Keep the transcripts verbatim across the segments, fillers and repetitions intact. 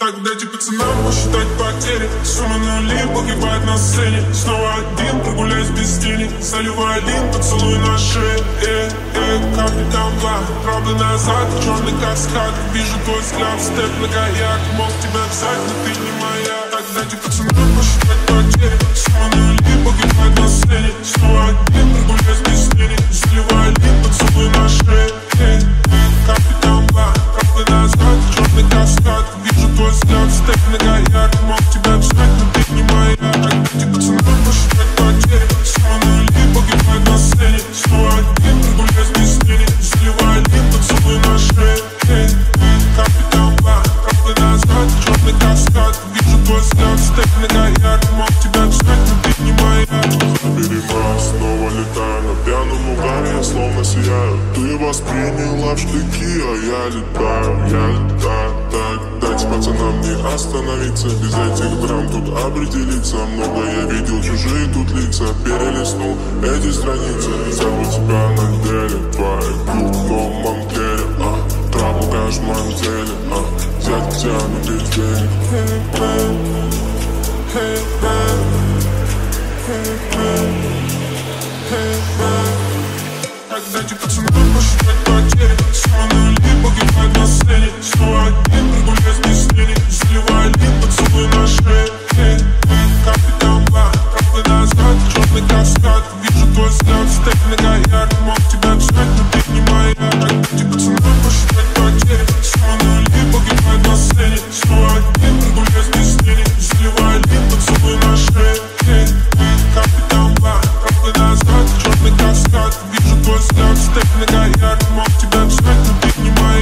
Так дайте пацанам посчитать потери. Сумма нули погибает на сцене. Снова один, прогуляюсь без тени. Заливаю один, поцелуй на шее. Э, э, капитан Блад, правда назад, черный каскад. Вижу твой взгляд, степ на гаяк. Мог тебя взять, но ты не моя. Так дайте пацанам посчитать потери. Сумма нули погибает на сцене. Снова один, прогуляюсь без тени. Заливаю один, поцелуй на шее. Э, э, капитан Блад, правда назад, черный каскад. Вижу твой взгляд, степ на гаяк. Мог тебя взять, но ты не моя. Так дайте пацанам посчитать потери. Сумма нули погибает на сцене. Снова один, прогуляюсь без тени. Заливаю один, поцелуй на шее. Эй, эй, капитан Блад, правда назад, черный каскад. Вижу твой взгляд, степ на гаяк. Мог тебя взять, но ты не моя. Забери нас, снова летаю на пьяном угаре, я словно сияю. Ты восприняла в штыки, а я летаю, я летаю. Так, дайте пацанам не остановиться. Без этих драм тут определиться. Много я видел, чужие тут лица. Перелистнул эти страницы. Забыл тебя на деле, твои в новом теле. А, траву в моем теле. А, взять тебя на без денег. Hey man, hey man, hey man, hey man. Так дайте пацанам посчитать потери. Сумма нули погибает на сцене. Снова один, прогуляюсь без тени. Заливаю один, поцелуй на шее. Эй, эй, капитан Блад, правда назад, черный каскад. Вижу твой взгляд, степ на гаяк. Мог тебя взять, но ты не моя. Так дайте пацанам посчитать потери. Сумма нули погибает на сцене. Снова один, прогуляюсь без тени. Заливаю один, поцелуй на шее. Эй, эй, капитан Блад, правда назад, черный каскад. Вижу твой взгляд, степ на гаяк. Мог тебя взять, но ты не моя.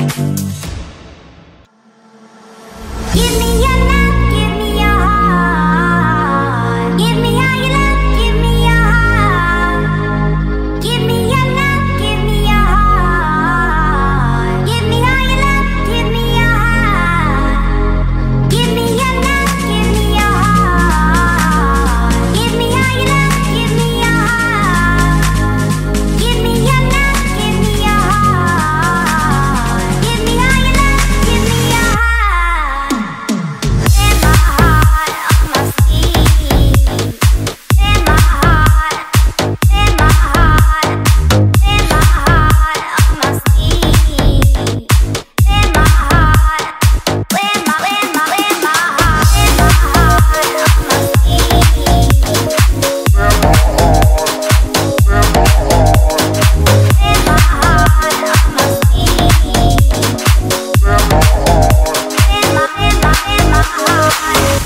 Give me your love, give me your heart. Give me how you love, give me your heart. Give me your love, give me your heart. Give me how you love, give me your heart. Give me your love, give me your heart. Give me how you love, give me your heart. Give me your love, give me your heart. Give me how you love, give me your heart. Wear my heart on my sleeve. Wear my heart, wear my heart, wear my heart on my sleeve. Wear my heart, wear my, wear my, wear my heart, wear my heart on my sleeve. Wear my heart, wear my heart, wear my heart on my sleeve. Wear my heart, wear my, wear my, wear my heart.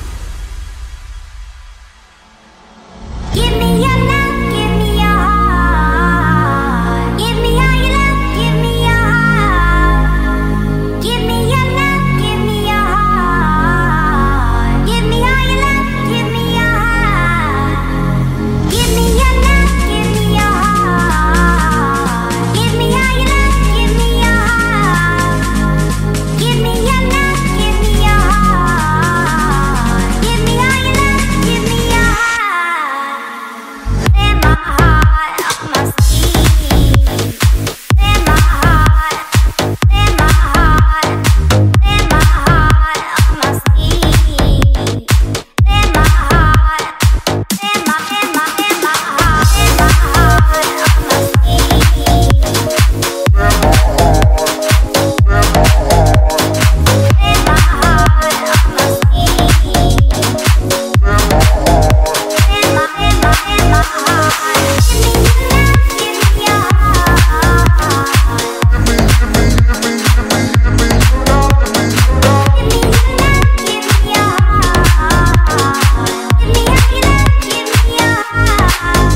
Give me your love, give me your heart. Give me how you love, give me your heart. Give me your love, give me your heart. Give me how you love, give me your heart. Give me your love, give me your heart. Give me how you love, give me your heart. Give me your love, give me your heart. Give me how you love, give me your heart. Wear my heart on my sleeve. Wear my heart, wear my heart, wear my heart on my sleeve. Wear my heart, wear my, wear my, wear my heart, wear my heart on my sleeve. Wear my heart, wear my heart, wear my heart on my sleeve. Wear my heart, wear my, wear my, wear my heart. Give me your love, give me your heart. Give me, give me, give me, give me, give me your love, give me your love. Give me your love, give me your heart. Give me how you love, give me your heart.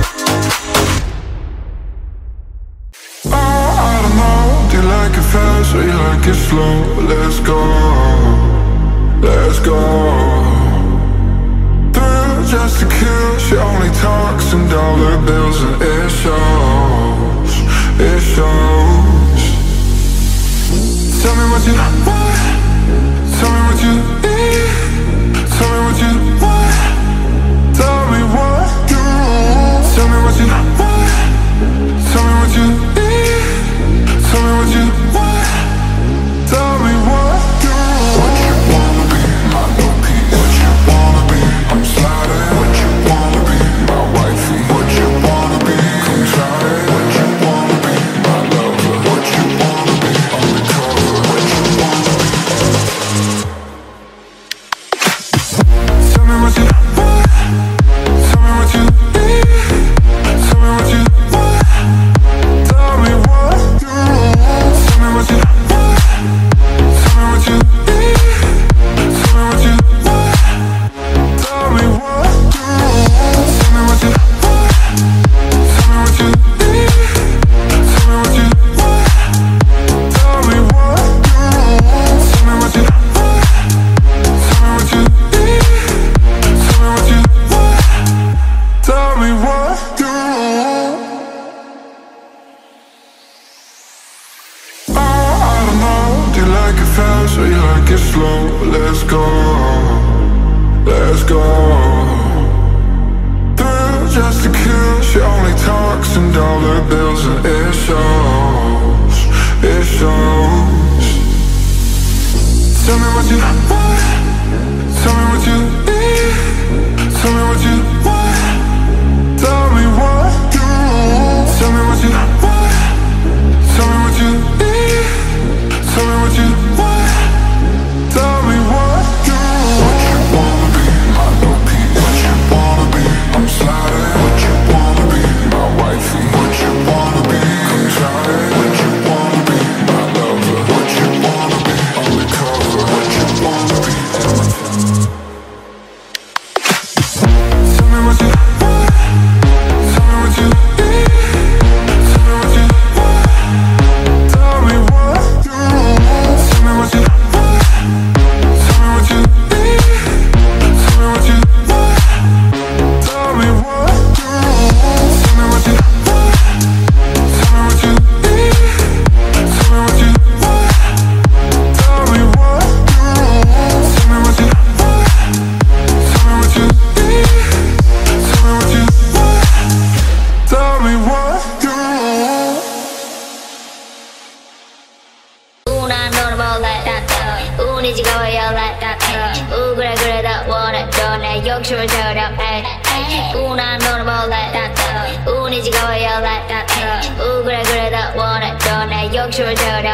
Oh, I don't know. Do you like it fast or you like it slow? Let's go, let's go. Thrill just to kill. She only talks in dollar bills and it shows, it shows. Tell me what you want. Tell me what you need. Tell me what you want. Tell me what you want. Tell me what you want. Tell me what you need. Tell me what you want. Tell me what you want. you want. Tell me what you need. Tell me what you want. Tell me what you want. Tell me what you want. Tell me what you need. Tell me what you want. Tell me what you want. What you wanna be, my dope. What you wanna be, I'm sliding. What you wanna be, my wifey. What you wanna be, come try it. What you wanna be, my lover. What you wanna be, undercover. What you wanna be, everything. Tell me what you want. Tell me what you need. Tell me what you want. Tell me what you want. Tell me what you want. Tell me what you need. Tell me what you want. Tell me what you want. Tell me what you want. Tell me what you need. Tell me what you want. Tell me what you want. Tell me what you want. Tell me what you need. Tell me what you want. Tell me what you want. Una normal like that 운이 지겨워요 like that 우 그래 그래 다 원했던 내 욕심을 저려 Una normal like that 운이 지겨워요 like that 우 그래 그래 다 원했던 내 욕심을 저려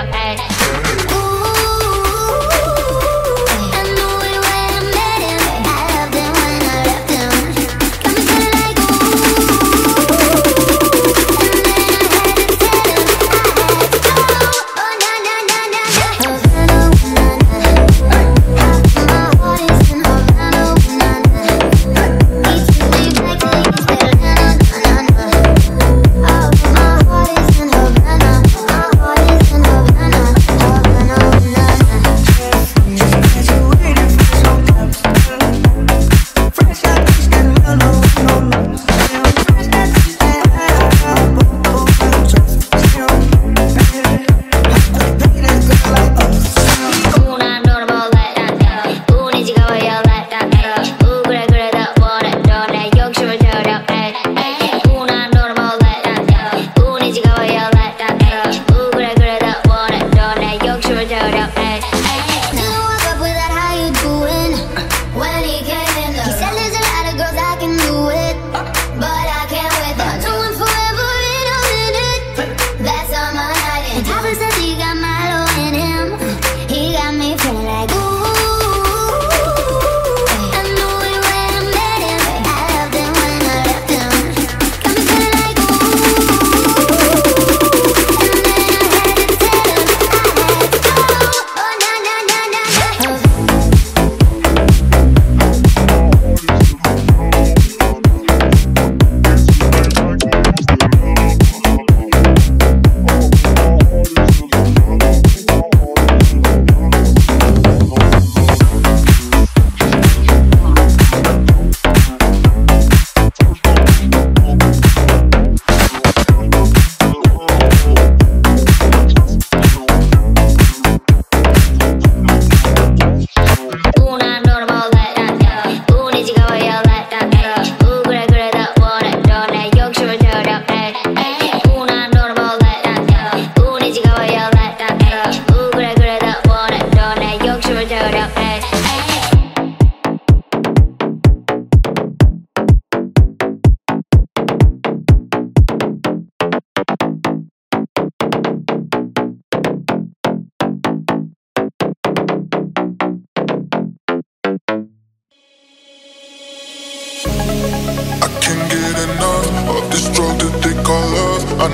I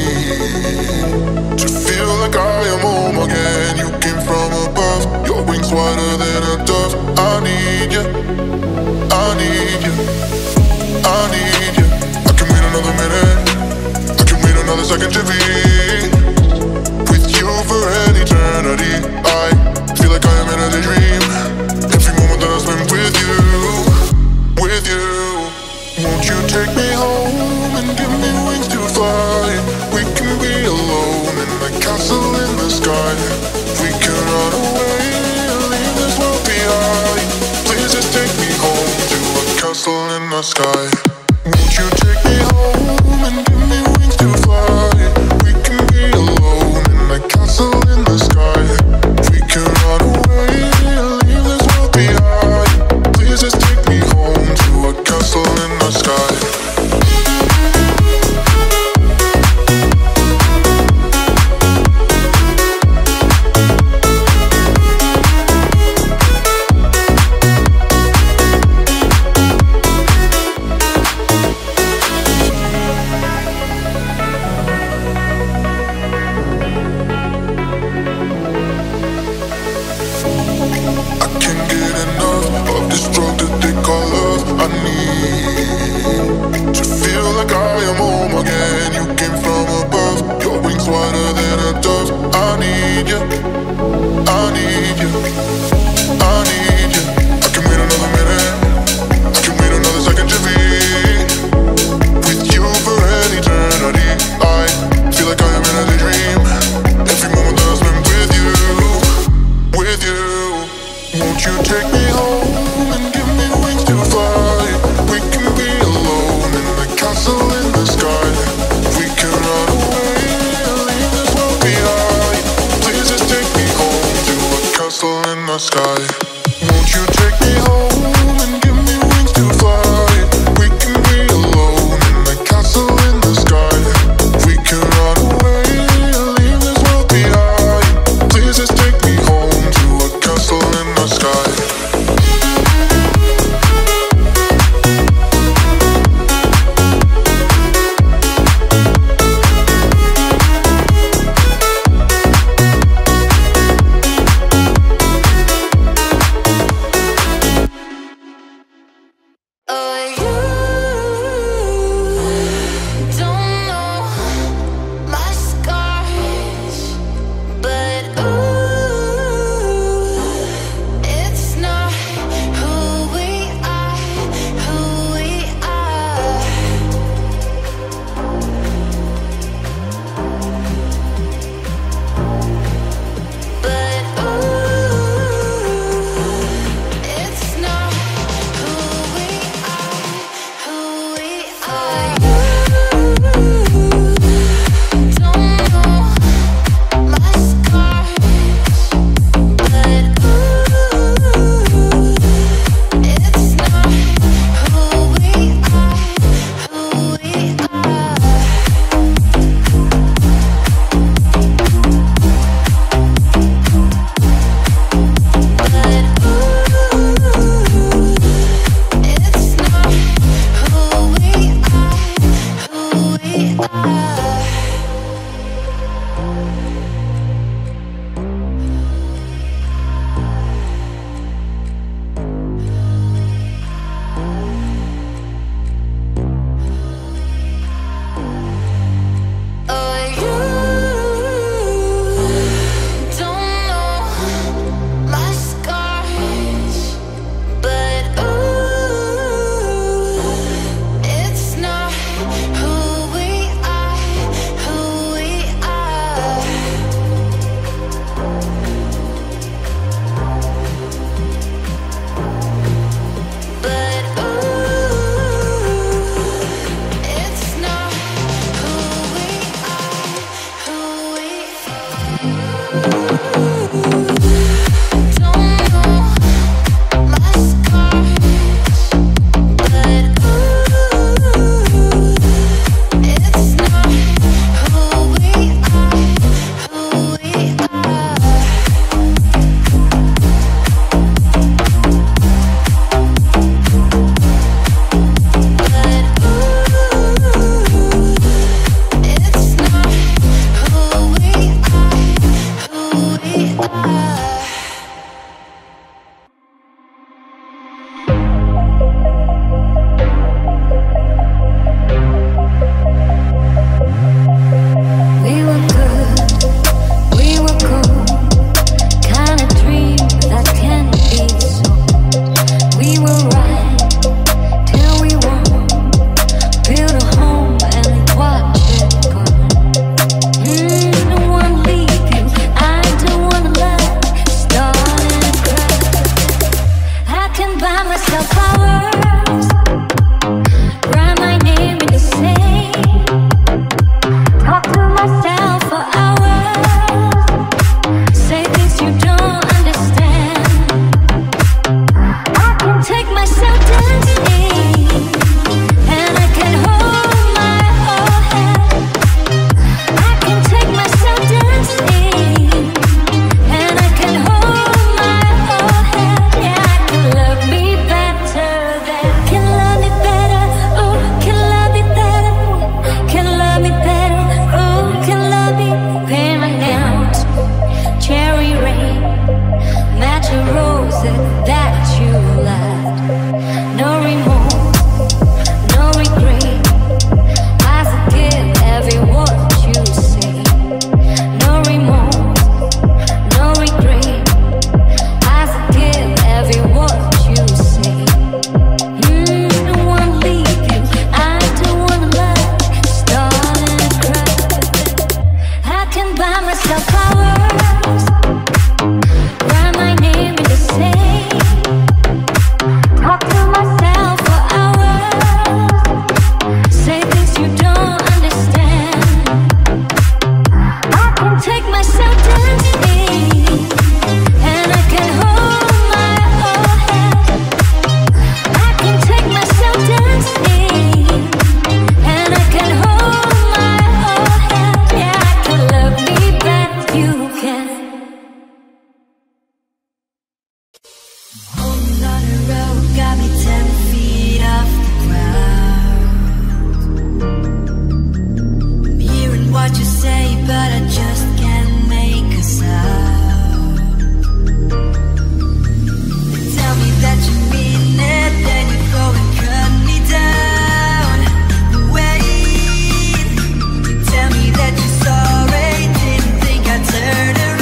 need to feel like I am home again. You came from above, your wings wider than a dove. I need you, I need you, I need you. I can wait another minute, I can wait another second to be with you for an eternity. I feel like I am in a daydream every moment that I spend with you, with you. Won't you take me home and give me wings to fly? We can be alone in the castle in the sky. We can run away and leave this world behind. Please just take me home to a castle in the sky. Won't you take me home and give me wings to fly? We can be alone in the castle in the sky. We can run away and can't get enough of this drug that they call love. I need to feel like I am home again. You came from above, your wings wider than a dove. I need you, I need you, I need you. I can wait another minute, I can wait another second to be with you for an eternity. I feel like I am in a daydream. Every moment that I spend with you, with you. Won't you take me home and give me wings to fly? We can be alone in the castle in the sky. We can run away and leave this world behind. Please just take me home to a castle in the sky. Won't you take me home and give me wings to fly? We can be alone in the castle in the sky. We can run away and leave this world behind. Please just take me home to a castle in the sky. Holding on a rope got me ten feet off the ground. I'm hearing what you say, but I just can't make a sound. They tell me that you mean it, then you go and cut me down. Wait, you tell me that you're sorry, didn't think I'd turn around.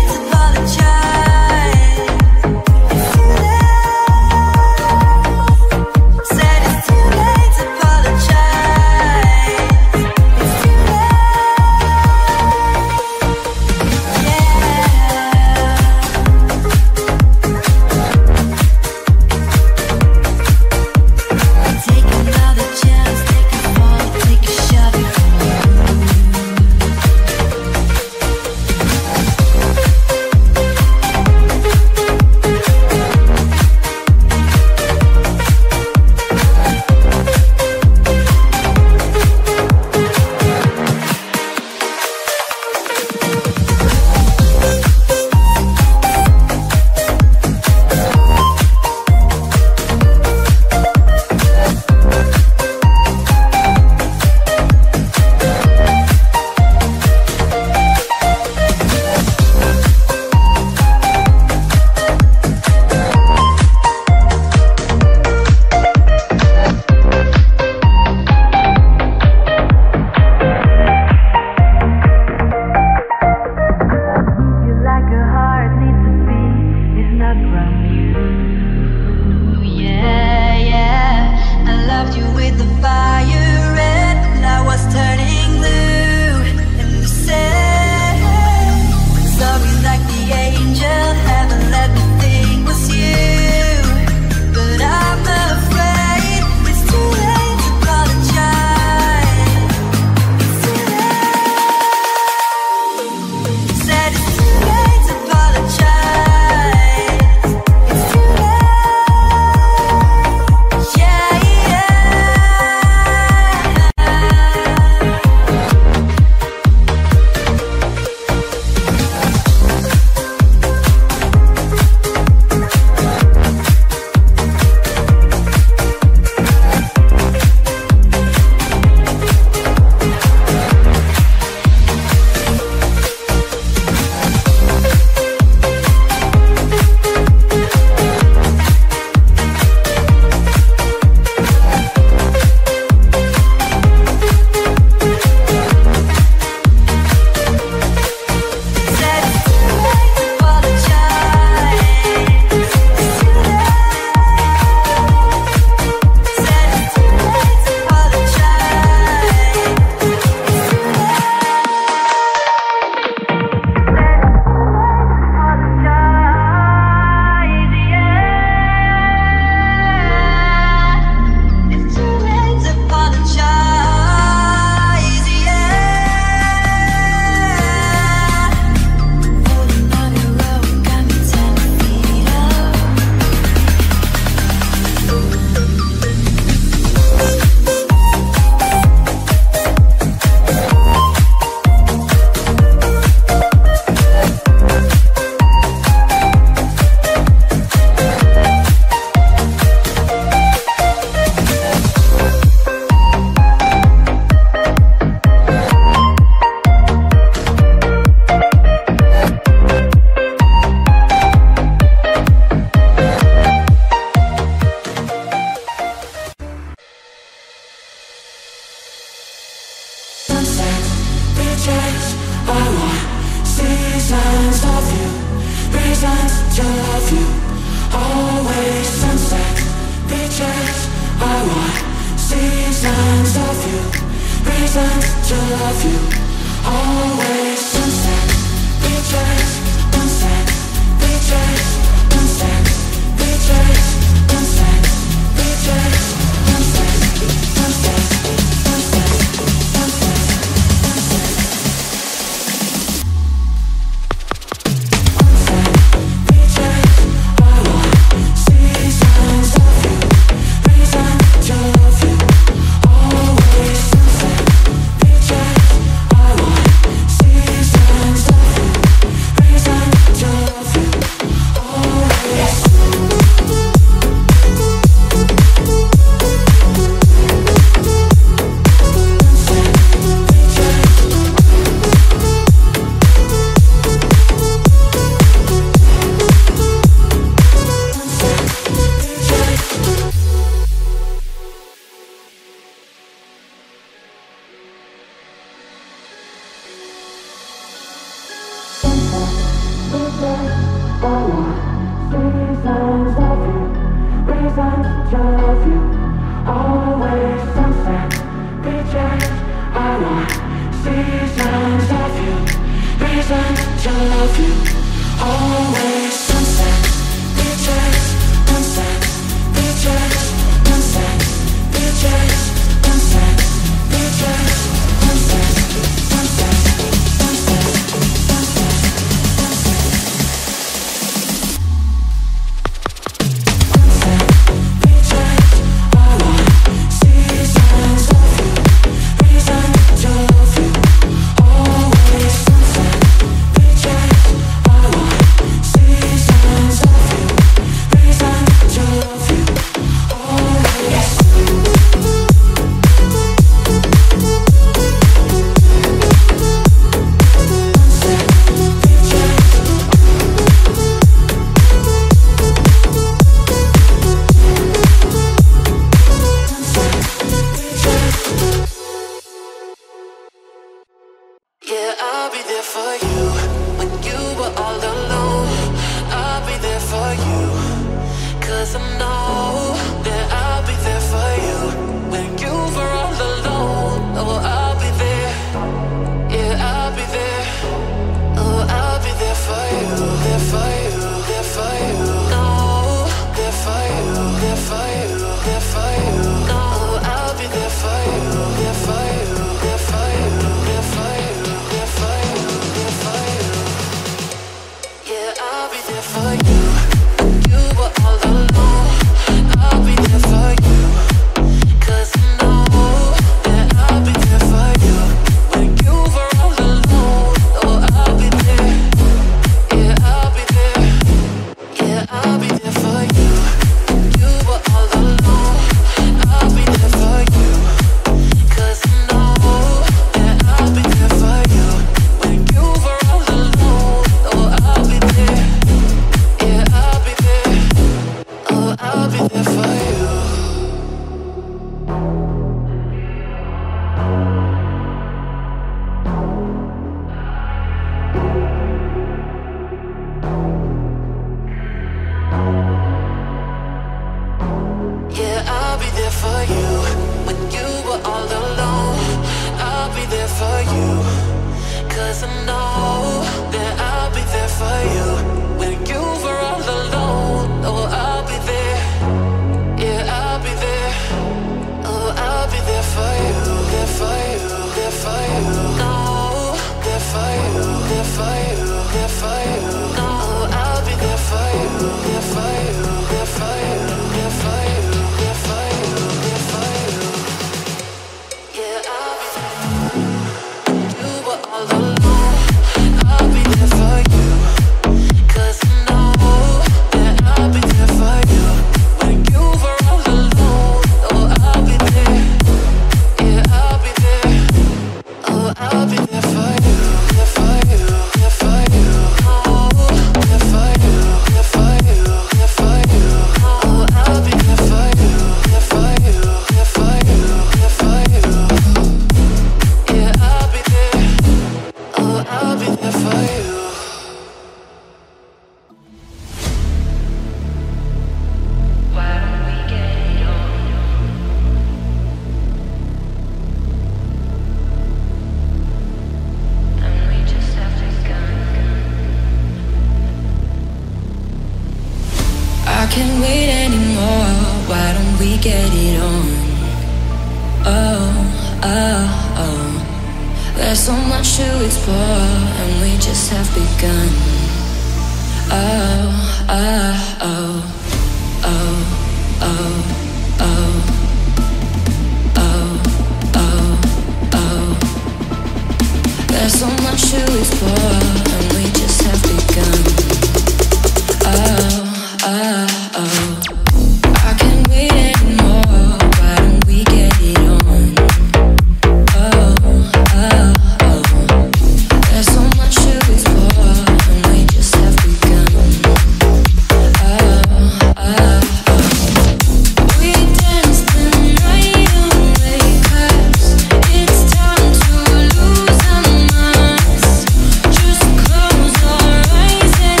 Just close our eyes and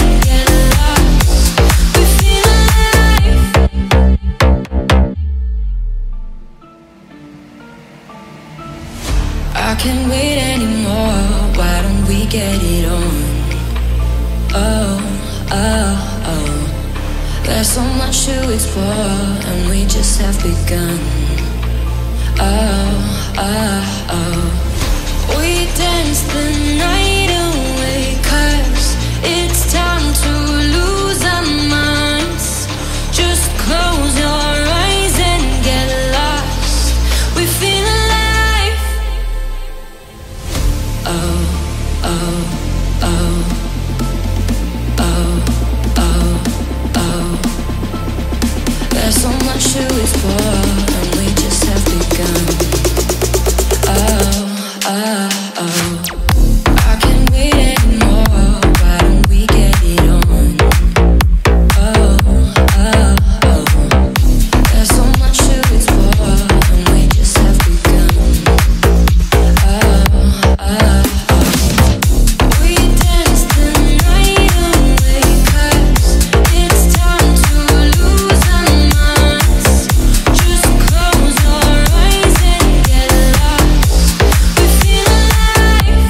so much to explore, and we just have begun. Oh, oh, oh. We dance the night away, 'cause it's time to lose our minds. Just close your eyes and get lost. We feel alive. Oh, oh, oh. There's so much to explore, and we just have begun. Oh, oh, oh. I can't wait anymore. Why don't we get it on? Oh, oh, oh. There's so much to explore, and we just have begun. Oh, oh, oh. We dance the night away, 'cause it's time to lose our minds. Just close your eyes and get lost. We feel alive.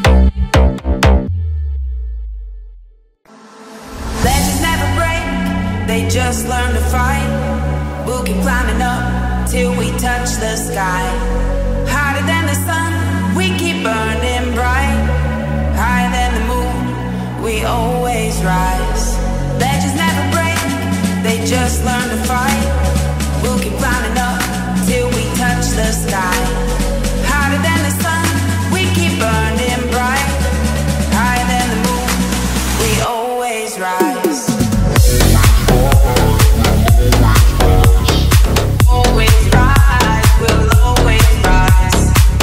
Legends never break, they just learn to fight. We'll keep climbing up till we touch the sky. Hotter than the sun, we keep burning bright. Higher than the moon, we always rise. Legends never break, they just learn to fight. We'll keep climbing up till we touch the sky. Hotter than the sun, we keep burning bright. Higher than the moon, we always rise. Always rise, we'll always rise.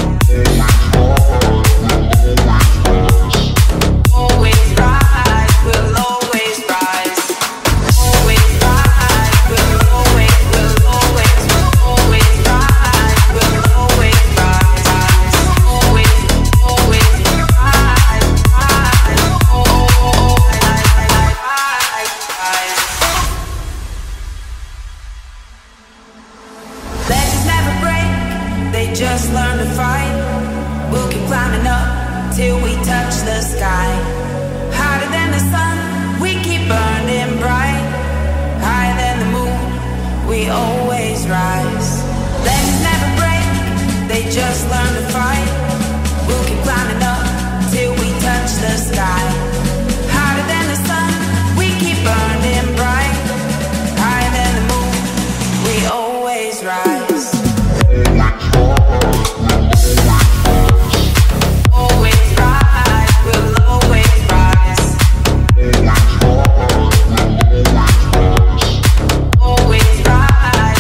Always rise, we'll always rise. Always rise, we'll always, we'll always, we'll always rise, we'll always rise. Always, always rise, rise, always rise. Legends never break, they just learn to fight. We'll keep climbing up till we touch the sky. Hotter than the sun, we keep burning bright. Higher than the moon, we always rise. Legends never break, they just learn to fight. We'll keep climbing up till we touch the sky. Hotter than the sun, we keep burning bright. Higher than the moon, we always rise. Always rise, we'll always rise. Always rise,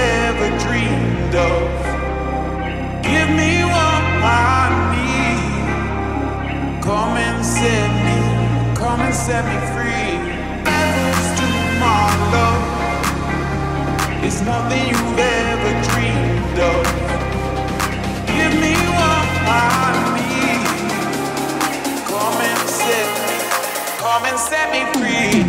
ever dreamed of. Give me what I need. Come and set me, come and set me free. Levels to my love. It's nothing you've ever dreamed of. Give me what I need. Come and set me, come and set me free.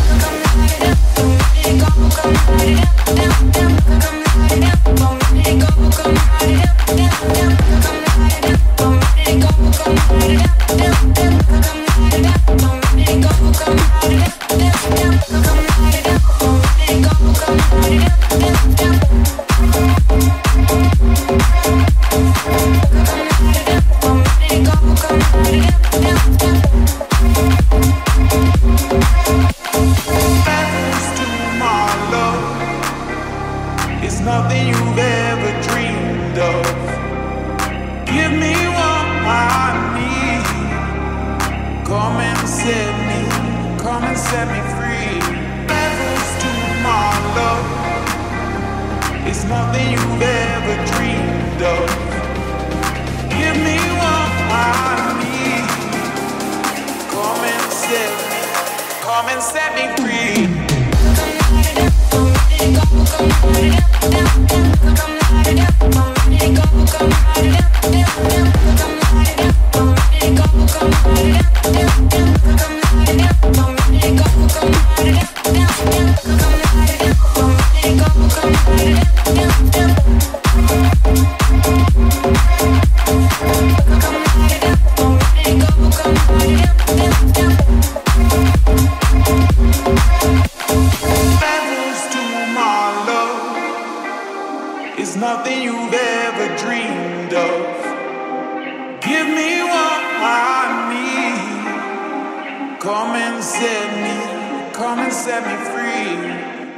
Nothing you've ever dreamed of. Give me what I need. Come and set me, come and set me free. Levels to my love. It's nothing you've ever dreamed of. Give me what I need. Come and set me, come and set me free. It's nothing you've ever dreamed of. Give me what I need. Come and set me, come and set me free.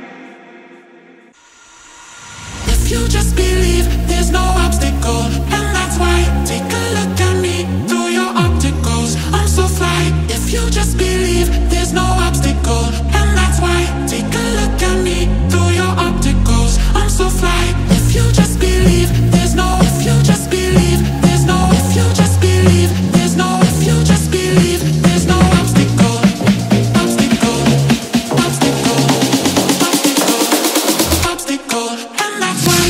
If you just believe, there's no obstacle, and that's why. Take a look at me through your opticals. I'm so fly. If you just believe, there's no obstacle, and that's why. Take a look at me through your opticals. I'm so fly. If you just believe, there's no. If you just believe, there's no. If you just believe, there's no. If you just believe, there's no obstacle, obstacle, obstacle, obstacle, obstacle, and that's why.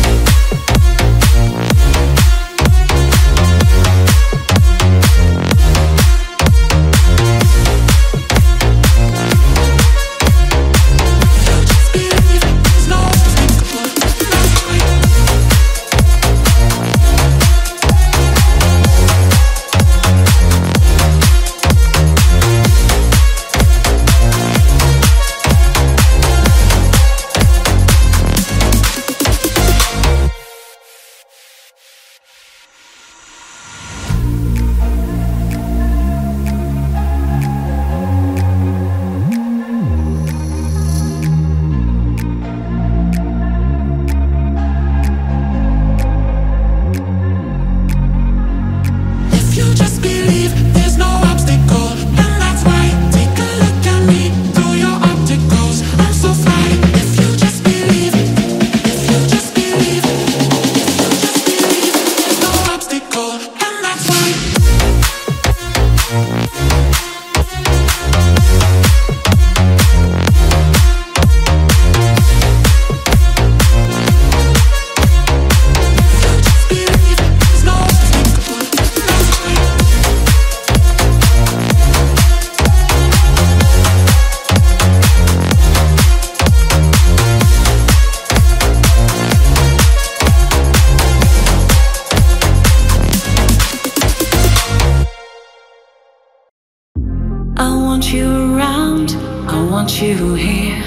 You here.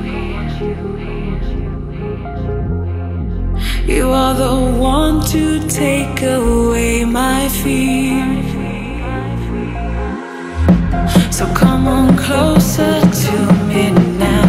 You are the one to take away my fear. So come on closer to me now.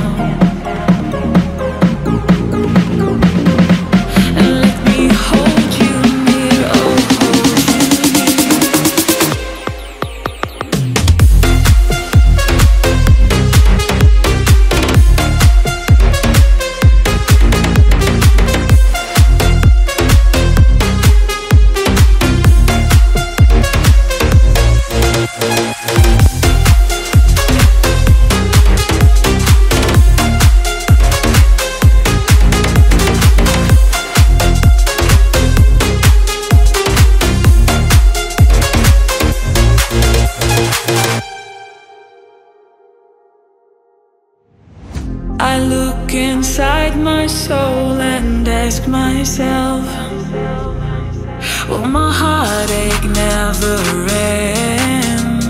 soul and ask myself, will my heartache never end?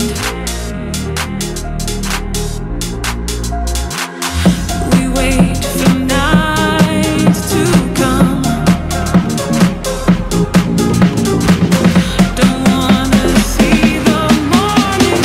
We wait for night to come. Don't wanna see the morning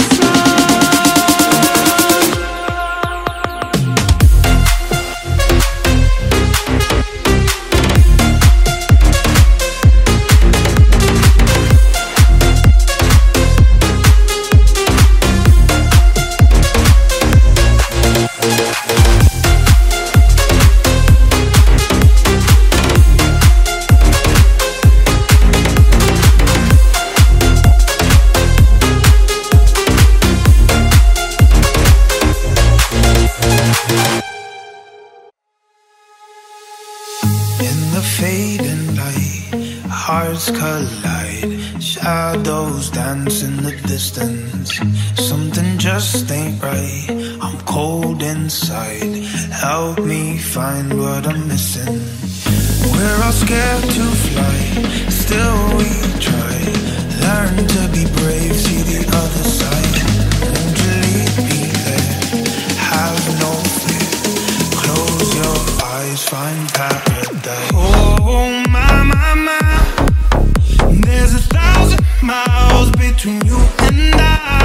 collide, shadows dance in the distance. Something just ain't right, I'm cold inside. Help me find what I'm missing. We're all scared to fly, still we try. Learn to be brave, see the other side. Won't you lead me there? Have no fear. Close your eyes, find paradise. Oh my, my, my. There's a thousand miles between you and I.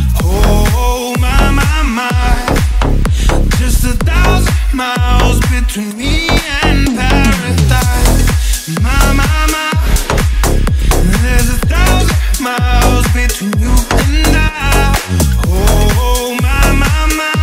Oh my, my, my. Just a thousand miles between me and paradise. My, my, my. There's a thousand miles between you and I. Oh my, my, my.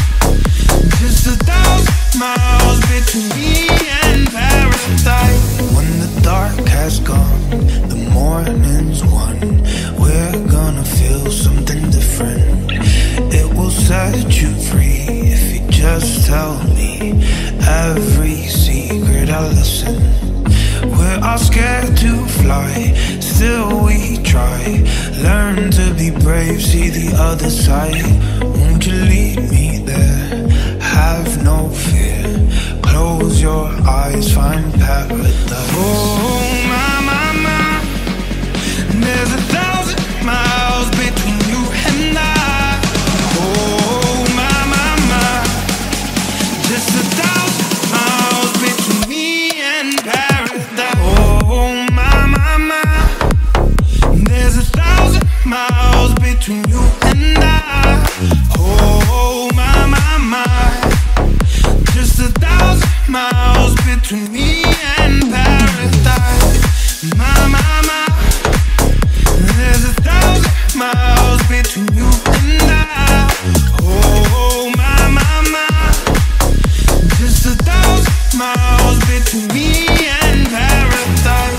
Just a thousand miles between me and paradise. When the dark has gone, the morning's won, we're gonna feel something different. It will set you free if you just tell me every secret I listen. We're all scared to fly, still we try. Learn to be brave, see the other side. Won't you lead me there? Have no fear. Close your eyes, find paradise. Oh my, my, my. There's a thousand miles between you and I. Oh my, my, my. Just a thousand miles between me and paradise. Oh my, my, my. There's a thousand miles between you and I. Oh my, my, my. Just a thousand miles between me and paradise. My, my, my. There's a thousand miles between you and I. Oh my, my, my. Just a thousand miles between me and paradise.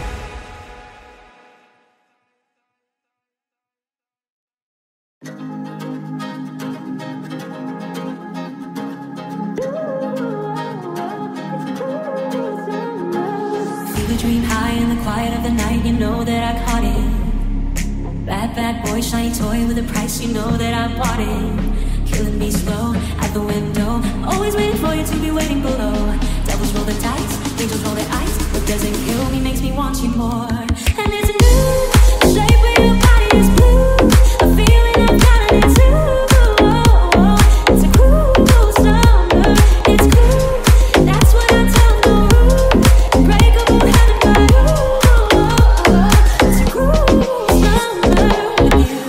Feel the dream high in the quiet of the night, you know that I caught it. Bad, bad boy, shiny toy with a price, you know that I bought it. Killing me slow, at the window, always waiting for you to be waiting below. Devils roll the dice, angels roll their eyes. What doesn't kill me makes me want you more. And it's a new shape where your body is blue, a feeling I've got it too. Oh, oh, it's a cruel summer, it's cool, that's what I tell the room. Breakable heaven by you. Oh, oh, it's a cruel summer with you.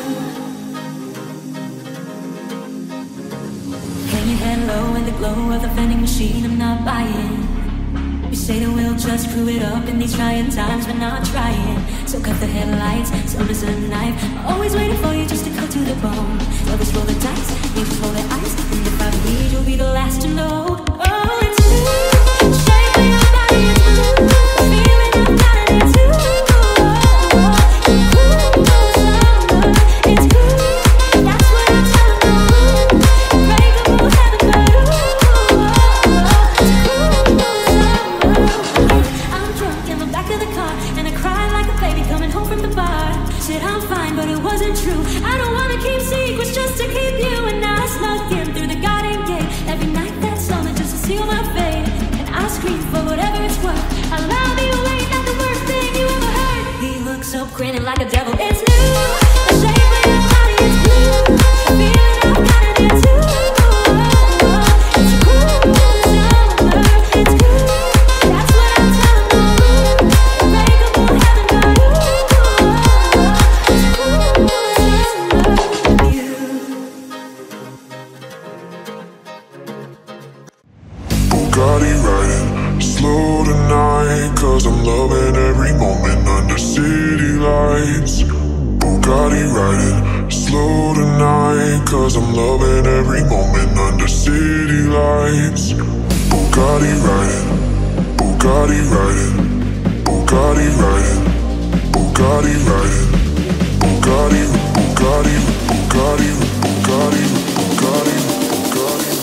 Hang your head low in the glow of the vending machine, I'm not buying. You say that we'll just screw it up in these trying times, but not trying. So cut the headlights, summer's a knife, always waiting for you just to cut to the bone. Lovers roll the dice, angels roll their eyes, and if I bleed, you'll be the last to know. Oh, it's you, shape of your body is blue, a feeling I've got it too. Oh, oh, it's cool summer, it's cool, that's what I tell the room. Breakable heaven by you. Oh, oh, it's cool summer. I'm drunk in the back of the car, and I cry like a baby coming home from the bar. Said I'm fine, but it wasn't true. I don't wanna keep secrets just to keep you. And I snuck in through the garden gate. Every night that summer just tonight, cause I'm loving every moment under city lights. Bugatti riding slow tonight, cause I'm loving every moment under city lights. Bugatti riding, Bugatti riding, Bugatti riding, Bugatti riding, Bugatti, Bugatti, Bugatti, Bugatti, Bugatti, Bugatti,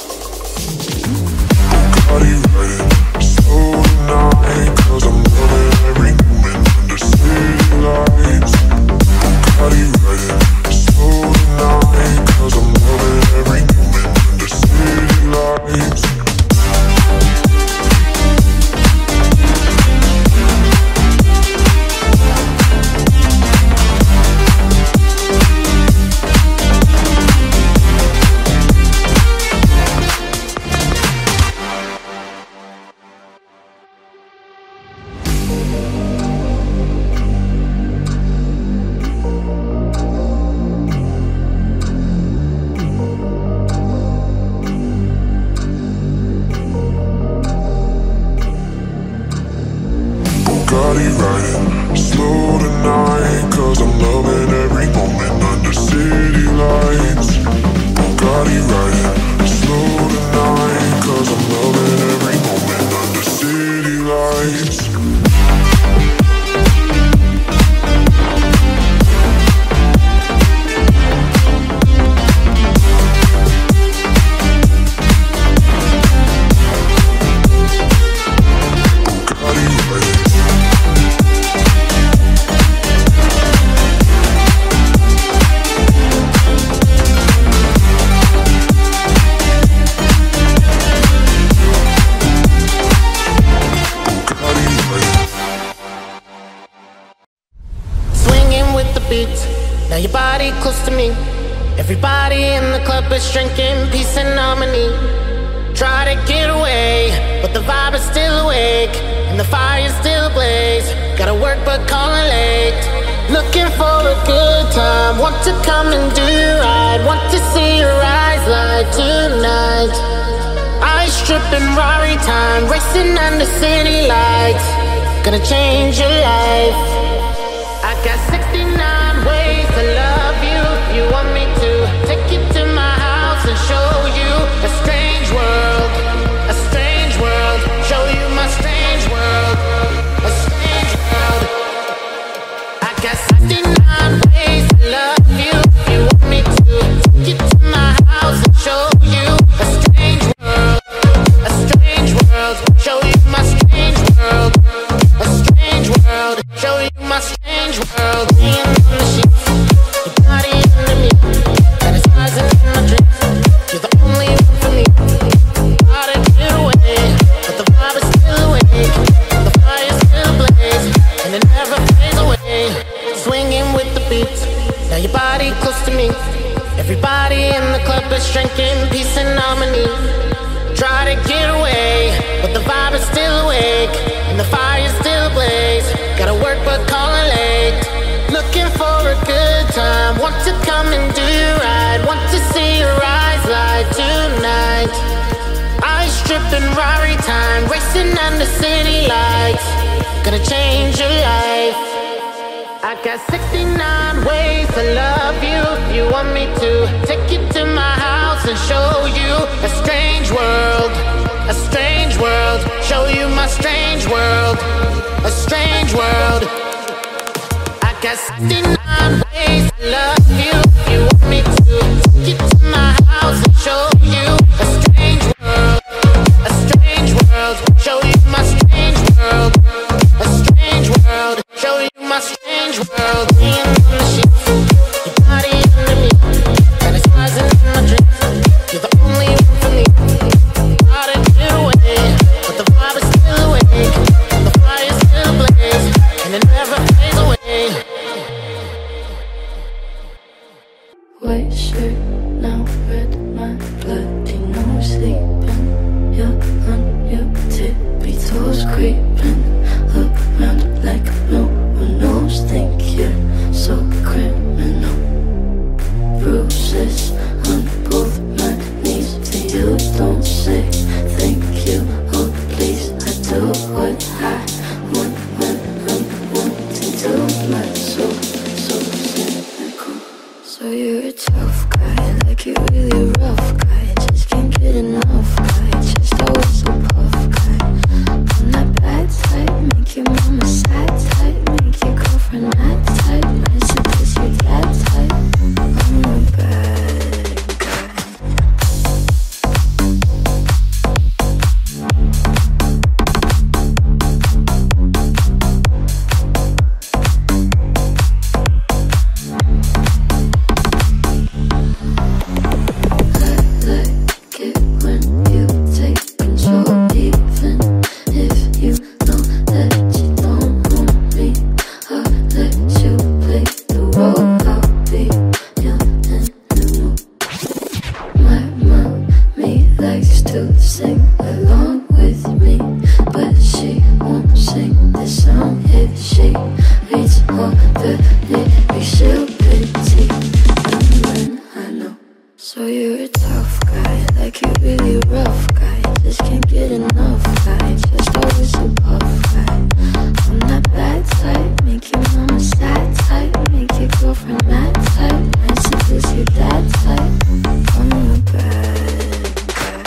Bugatti riding slow tonight, cause I'm loving every moment under city lights. Bugatti riding slow tonight, cause I'm loving every moment under city lights. Bugatti riding slow tonight, cause I'm loving every moment under city lights. Bugatti riding slow tonight, cause I'm loving every moment under city lights. Now your body close to me. Everybody in the club is drinking peace and harmony. Try to get away, but the vibe is still awake and the fire still blaze. Gotta work but calling late. Looking for a good time. Want to come and do right. Want to see your eyes light tonight. Ice dripping Rari time, racing under city lights. Gonna change your life. I got sixty-nine ways to love you. If you want me to take you to my house and show you a strange world, a strange world. Show you my strange world, a strange world. I got sixty-nine ways to love you. If you want me to take you to my house and show you a strange world, a strange world. Show you my strange world, a strange world. Show you my strange world. Laying on the sheets, your body under me, fantasizing in my dreams. You're the only one for me. Gotta get away, but the vibe is still awake. The fire still blaze, and it never fades away. Swinging with the beat, now your body close to me. Everybody in the club is drinking peace and harmony. Try to get away, but the vibe is still awake and the fire still blaze. Gotta work but calling late. Looking for a good time. Want to come and do right. Want to see your eyes light tonight. Ice dripping Rari time, racing under city lights. Gonna change your life. I got sixty-nine ways to love you. If you want me to take you to my house and show you a strange world, a strange world. Show you my strange world, a strange world. I got sixty-nine ways to love you. If you want me to take you to my house and show you a strange world, a strange world. Show you my strange world, a strange world. Show you my strange world. Laying on the sheets, your body under me, fantasizing in my dreams. You're the only one for me. Gotta get away, but the vibe is still awake. The fire still blaze, and it never fades away. shake, reach over, lyrics real pretty. And then I know. So you're a tough guy, like you're really rough guy. Just can't get enough guy, just always a puff guy. I'm that bad type, make your mama sad type, make your girlfriend mad type, and seduce your dad type. I'm the bad guy.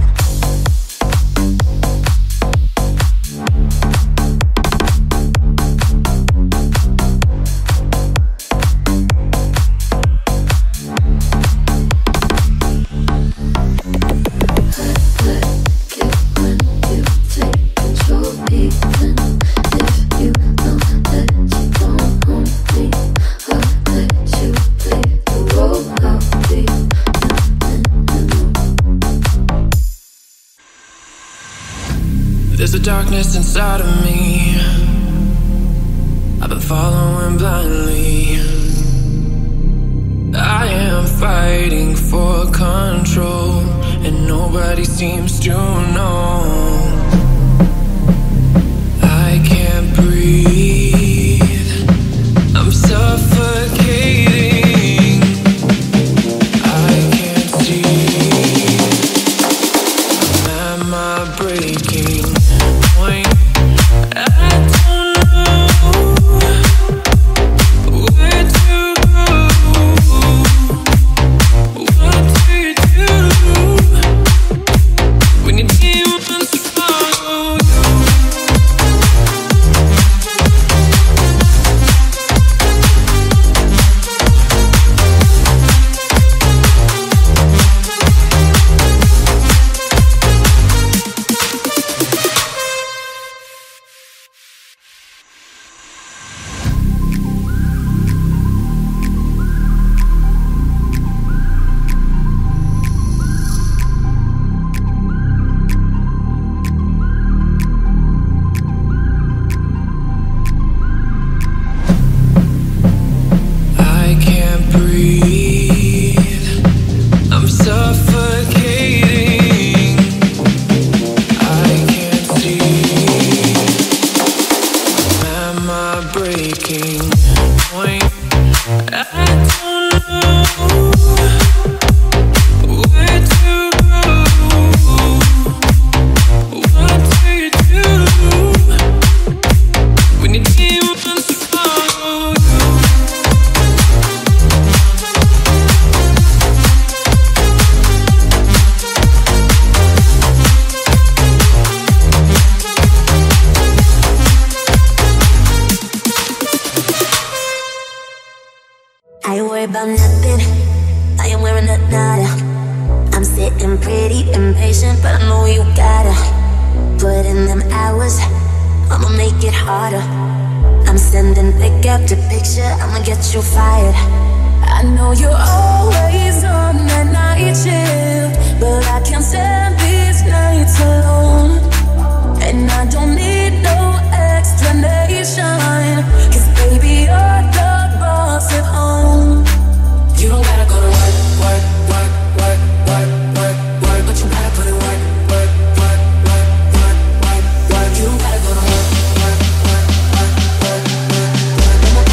There's a darkness inside of me I've been following blindly. I am fighting for control and nobody seems to know. I can't breathe, I'm suffocating. I can't see, am I breaking point? I don't know where to go, what to do when your demons follow you. About nothing, I am wearing a nada. I'm sitting pretty impatient, but I know you gotta put in them hours, I'ma make it harder. I'm sending pick after picture, I'ma get you fired. I know you're always on that night shift, but I can't stand these nights alone. And I don't need no explanation, cause baby you're the boss at home. You don't gotta go to work, work, work, work, work, work, work, but you gotta put in work, work, work, work, work, work, work. You don't gotta go to work, work, work, work, work, work,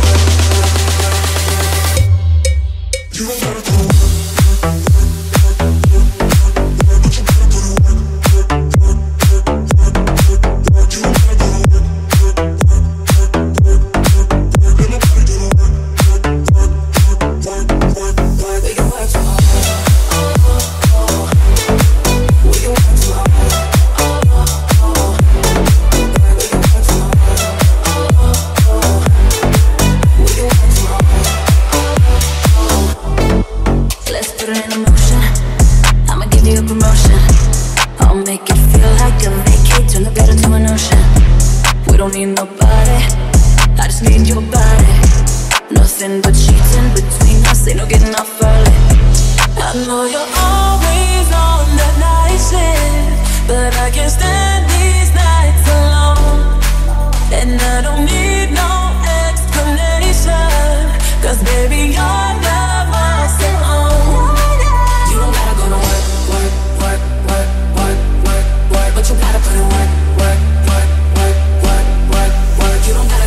work. You don't gotta go to work. You don't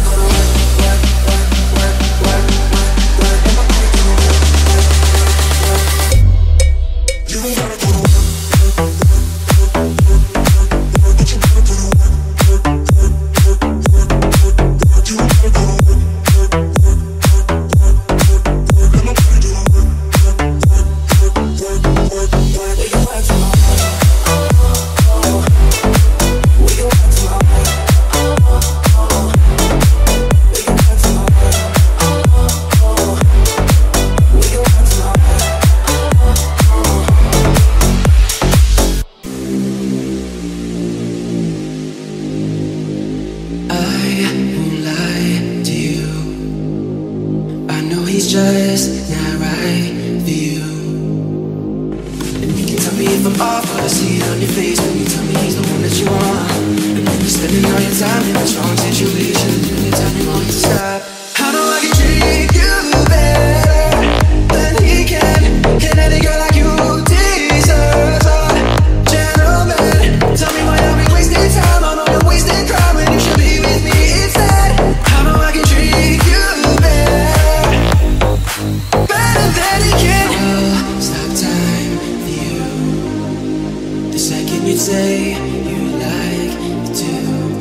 won't lie to you. I know he's just not right for you. And you can tell me if I'm off, but I see it on your face when you tell me he's the one that you want. And then you're spending all your time in this wrong situation, and you tell me won't to stop. I know I can treat you better than he can. Can any girl like you deserve a gentleman? Tell me why are we wasting time? I know you're wasting crime when you should be with me instead. I know I can treat you better, better than he can. I'll stop time for you the second you'd say you like to.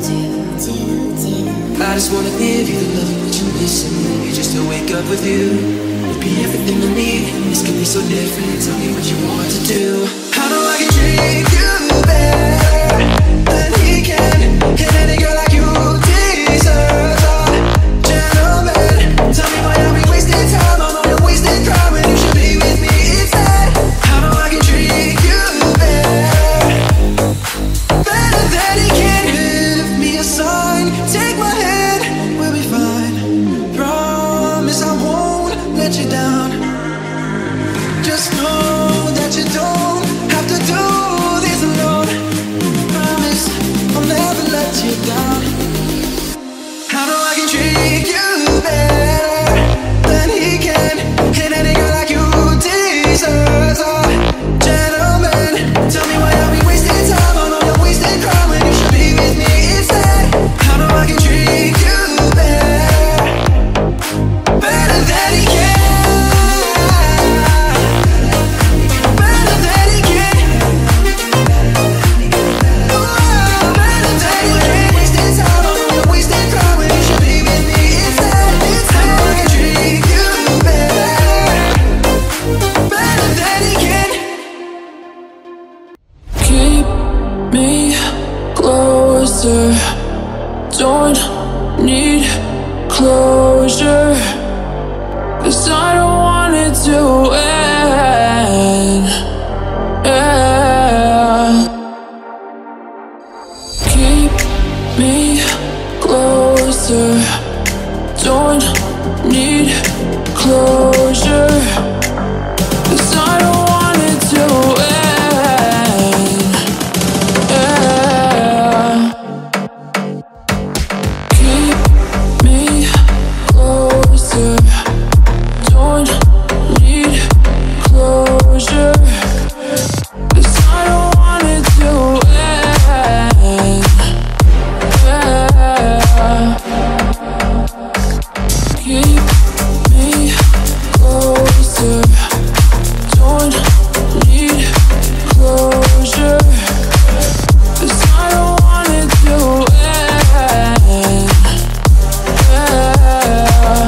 I just wanna give you the love that you're missing. Maybe just to wake up with you would be everything I need. This could be so different. Tell me what you want to do. I know I can treat you better than he can. Can any girl like you deserve a gentleman? Tell me why are we wasting time? I know you're wasting crime when you should be with me instead. I know I can treat you better, better than he can. Give me a sign, take my hand, we'll be fine. Promise I won't let you down. Just know that you don't have to do this alone. Promise I'll never let you down. I know I can treat you better than he can. Can any girl like you deserves a gentleman? Tell me why are we wasting time? I know you're wasting crime when you should be with me instead. I know I can treat you better, better than he can. Better than he can. Oh, better than he can. Wasting time, I know you're wasting crime when you should be with me instead. I know I can treat you better, better than he can. Keep me closer. Don't need closure, 'cause I don't want it to end. Yeah. Keep me closer. Don't need closure, 'cause I don't want it to end. Yeah. Keep me closer. Don't need closure, 'cause I don't want it to end. Yeah. Keep me closer. Don't need closure, 'cause I don't want it to end. Yeah.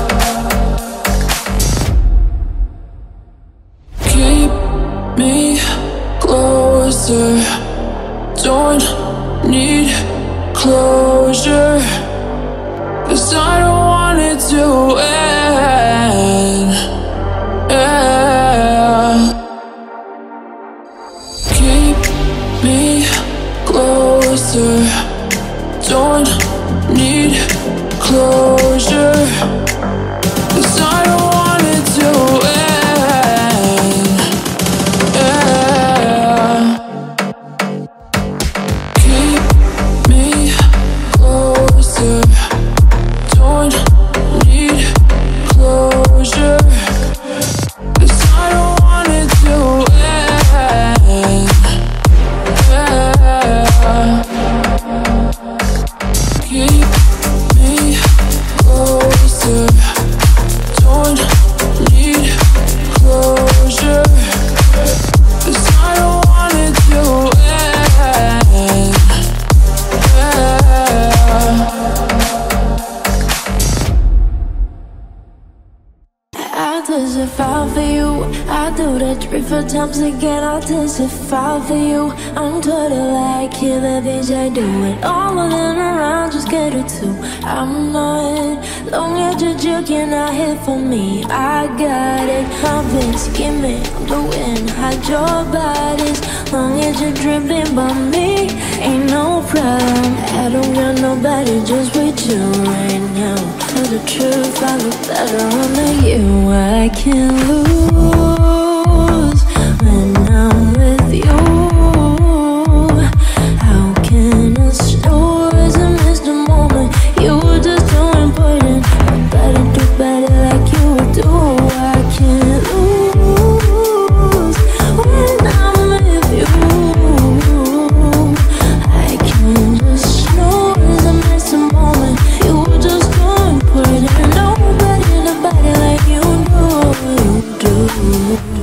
Keep me closer. Don't need closure, 'cause I don't want it to end. Yeah. Keep me closer. Don't need closure, 'cause I don't want it to end. Yeah. Keep me closer. Don't need closure, 'cause I don't want it to end. Yeah. Keep me closer. Don't need closure, 'cause I don't want it to end. Yeah. I testify for you. I do that three, four times again. I testify for you. I'm totally like you, the things I do, and all of them around just get it too. I'm not long as you're joking, not here for me. I got it. My veins skimming, blowing, hide your bodies. Long as you're dripping by me, ain't no problem. I don't got nobody, just wait you right now. Tell the truth, I look better under you. I can't lose when I'm with you. How can I slow as I miss the moment? You were just so important. I better do better like you would do. I can't lose when I'm with you. I can't just slow as I miss the moment. You were just so important. Nobody in the body like you do. You do.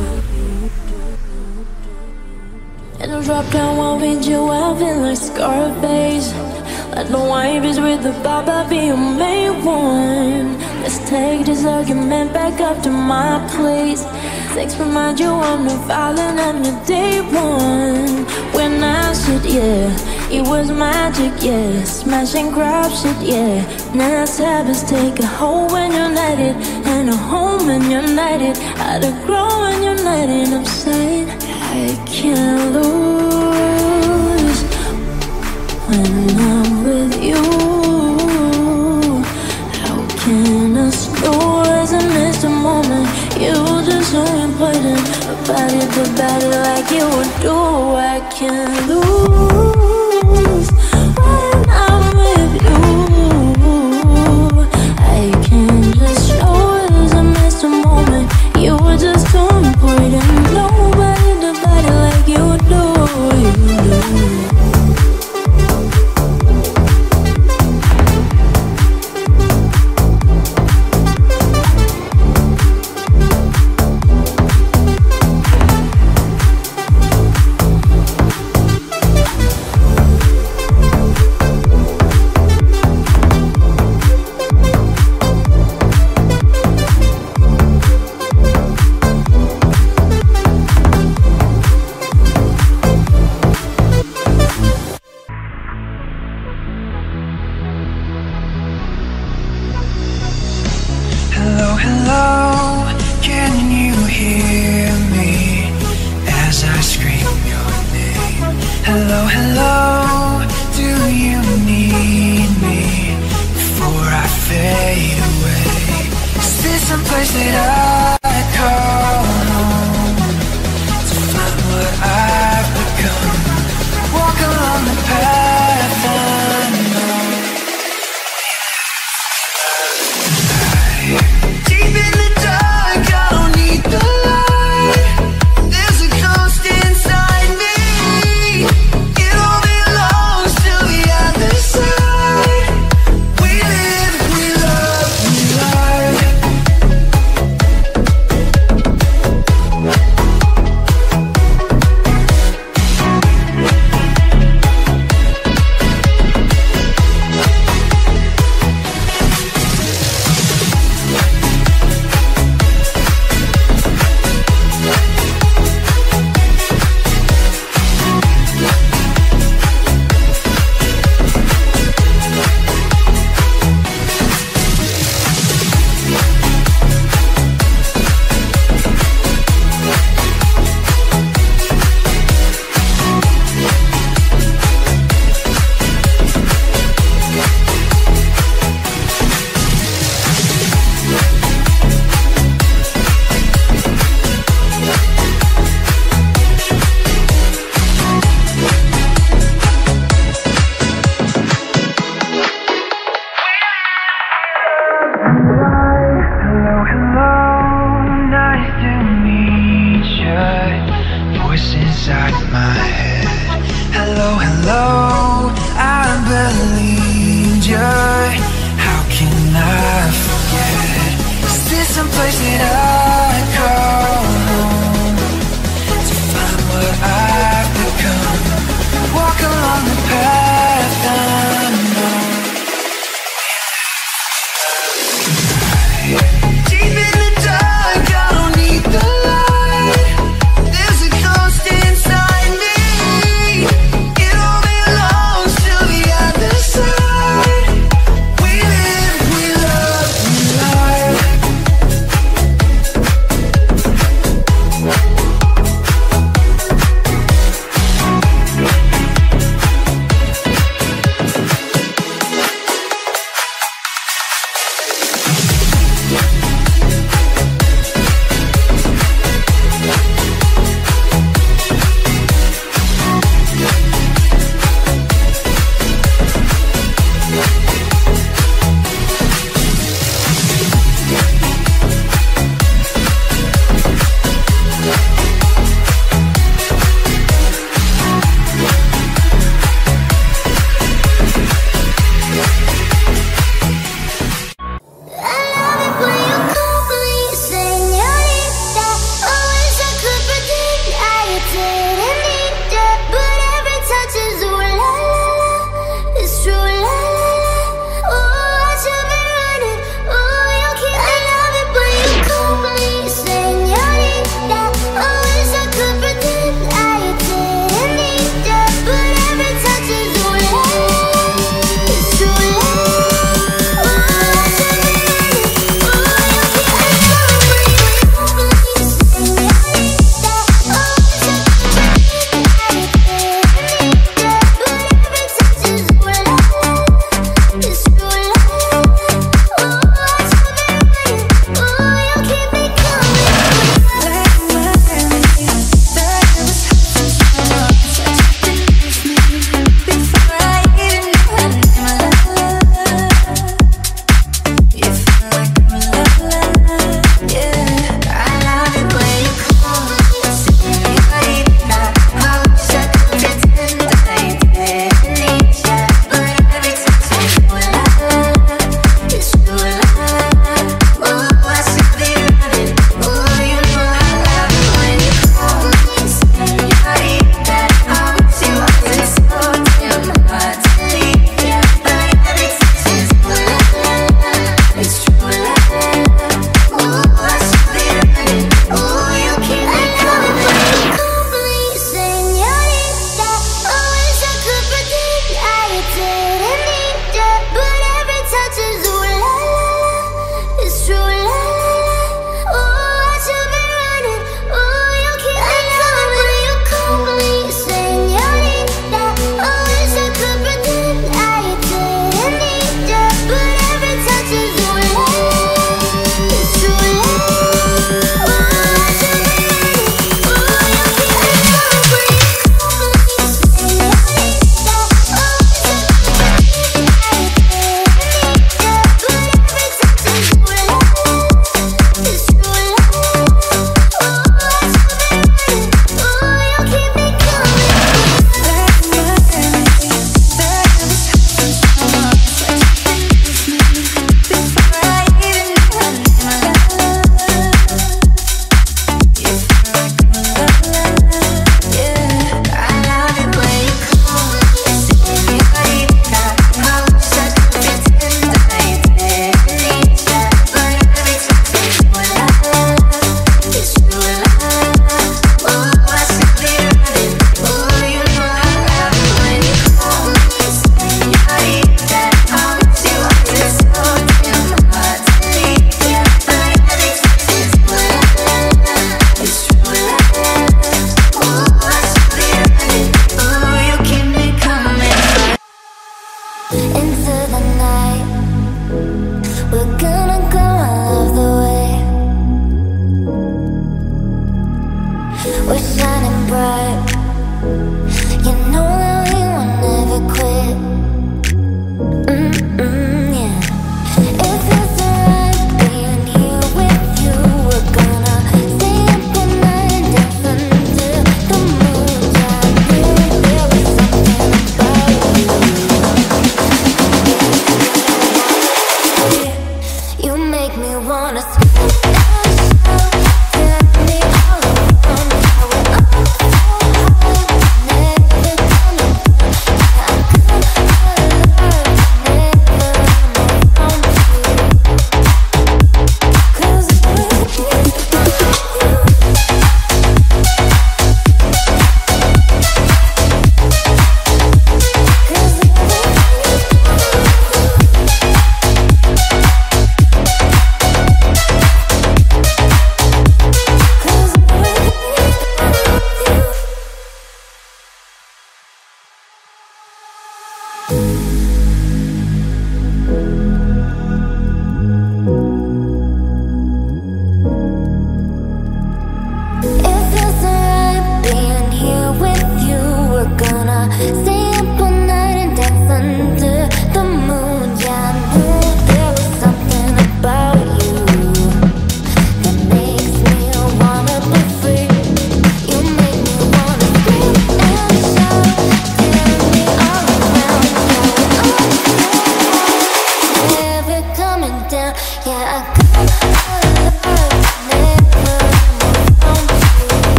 In a drop down, I'll read you out, feel like Scarface. Let the wine be with the Baba be your main one. Let's take this argument back up to my place. Sex remind you I'm not violent, I'm your day one. When I said yeah, it was magic, yeah. Smash and grab shit, yeah. Nice habits take a hold when you're united, and a home when you're united. How to grow when you're united, I'm saying I can't lose when I'm with you. How can I slow as I miss the moment? You were just so important. About it, about it like you would do. I can't lose when I'm with you. I can't just slow as I miss the moment. You were just so important. Nobody did about it like you would do. You do.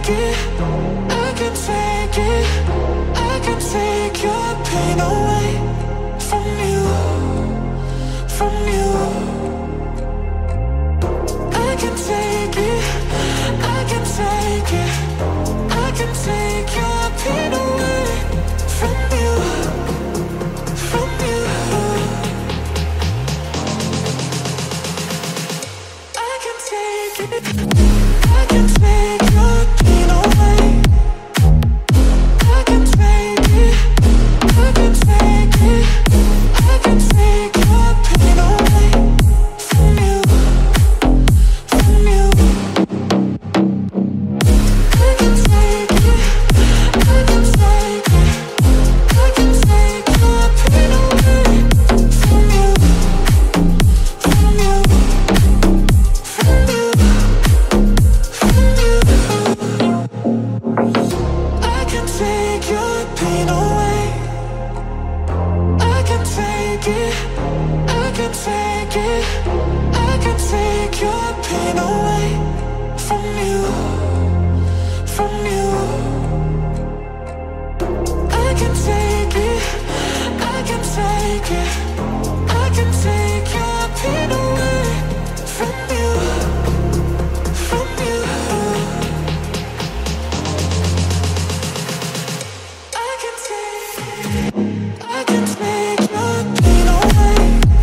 take it, I can take it, I can take your pain away from you, from you. I can take it, I can take it, I can take your pain away from you, from you. I can take it, I can take your pain away. I can take it, I can take it, I can take your pain away from you, from you. I can take it, I can take it, I can take your pain away from you, from you, from you, from you. I can take your pain away. I can take it, I can take it, I can take your pain away from you, from you. I can take it, I can take it, I can take your pain away from you, from you. I can take, I can take your pain away.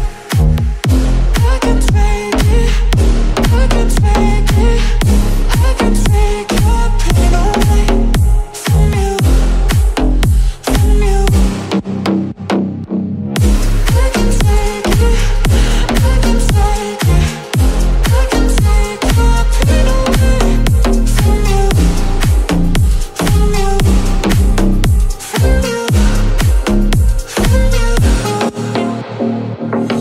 I can take it, I can take it, I can take your pain away from you, from you. I can take it, I can take it, I can take your pain away from you, from you, from you, from you.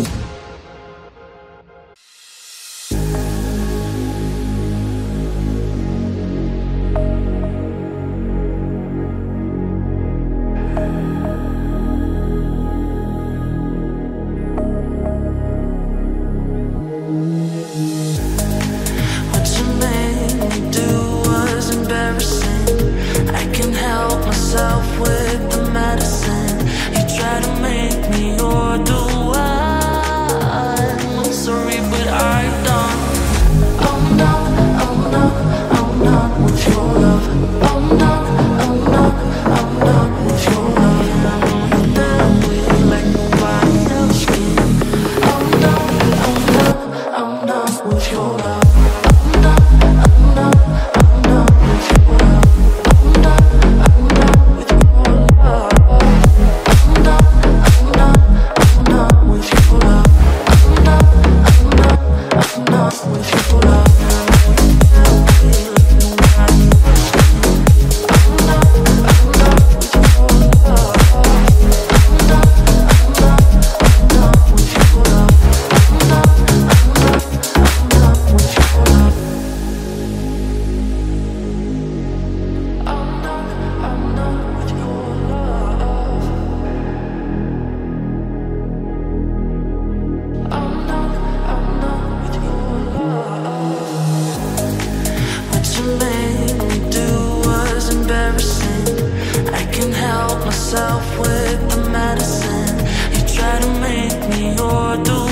What you made me do was embarrassing. I can't help myself with the medicine. You try to make me your the one. I'm sorry, but I don't. I'm not, I'm not, I'm not with your love. I'm not, I'm not, I'm not with your love. You done with like nobody else can. I'm not, I'm not, I'm not with your love. I'm not, I'm not, I'm not with your love. I'm not, I'm not with your love. I'm not, I'm not, I'm not with your love. I'm not, I'm not, I'm not with your love. What you made me do was embarrassing. I can't help myself with the medicine. You try to make me your the